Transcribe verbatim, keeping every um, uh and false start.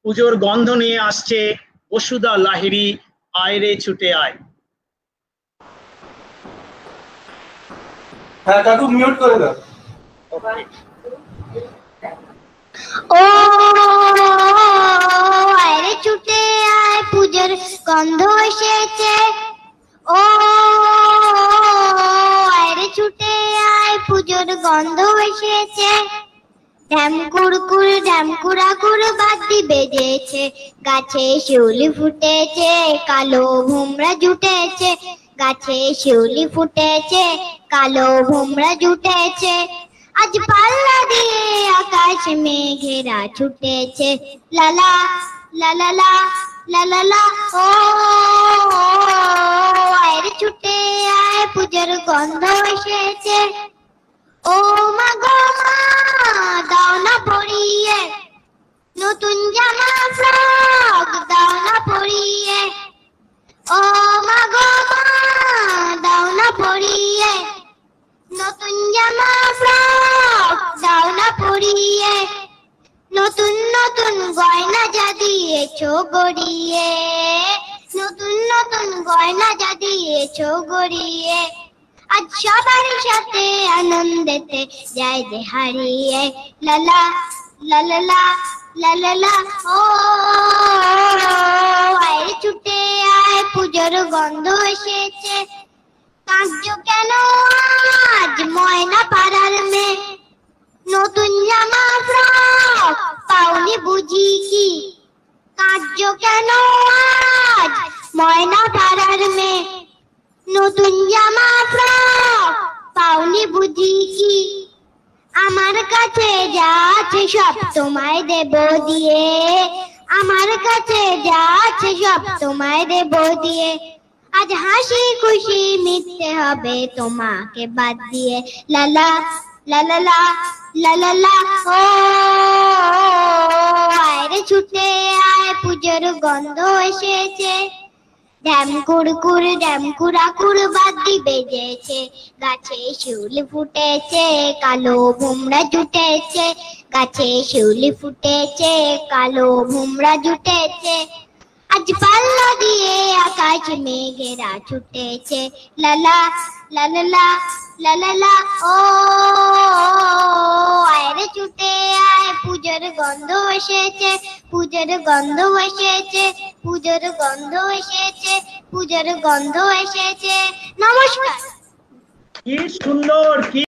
পুজোর গন্ধ নিয়ে আসছে বসুধা লাহিড়ী, আয় রে ছুটে আয়। হ্যাঁ কাকু মিউট করে দাও। ও আয় রে ছুটে আয়, পুজোর গন্ধ এসেছে। ও আয় রে ছুটে আয়, পুজোর গন্ধ এসেছে। ঢ্যাম কুড়কুড় ঢ্যাম কুড়াকুড় বাদ্যি বেজেছে, গাছে শিউলি ফুটেছে, কালো ভুমরা জুটেছে। গাছে শিউলি ফুটেছে, কালো ভুমরা জুটেছে। আজ পাল্লা দিয়ে আকাশ মেঘেরা ছুটেছে। লালা লালা লালা ও আয় রে ছুটে আয়, পুজোর গন্ধ এসেছে। ও মা গো মা, দাও না পরিয়ে নতুন জামা ফ্রক, দাও না পরিয়ে। ও মা গো মা, দাও না পরিয়ে নতুন জামা ফ্রক, দাও না পরিয়ে। নতুন নতুন গয়না যা দিয়েছো গড়িয়ে, নতুন নতুন গয়না যা দিয়েছো গড়িয়ে। আজ সবার সাথে আনন্দেতে যায় যে হারিয়ে। লালা লালা লালা ও আয় রে ছুটে আয়, পুজোর গন্ধ এসেছে। কাঁদছো কেন আজ ময়না পাড়ার মেয়ে, নতুন জামা ফ্রক পাওনি বুঝি কি? কাঁদছো কেন আজ ময়না পাড়ার মেয়ে, নতুন জামা ফ্রক পাওনি বুঝি কি? আমার কাছে যা আছে সব তোমায় দেব দিয়ে, আমার কাছে যা আছে সব তোমায় দেব দিয়ে। আজ হাসি খুশি মিটতে হবে তোমাকে বাদ দিয়ে। লালা লালা লালা ও আয় রে ছুটে আয়, পুজোর গন্ধ এসেছে। ঢ্যাম কুড়কুড় ঢ্যাম কুড়াকুড় বাদ্যি বেজেছে, গাছে শিউলি ফুটেছে, কালো ভুমরা জুটেছে। গাছে শিউলি ফুটেছে, কালো ভুমরা জুটেছে। আজ পাল্লা দিয়ে আকাশ মেঘেরা ছুটেছে। লালা লালা লালা ও আয় রে ছুটে আয়, পুজোর গন্ধ এসেছে। পুজোর গন্ধ এসেছে, পুজোর গন্ধ এসেছে, পুজোর গন্ধ এসেছে। নমস্কার। কি সুন্দর, কি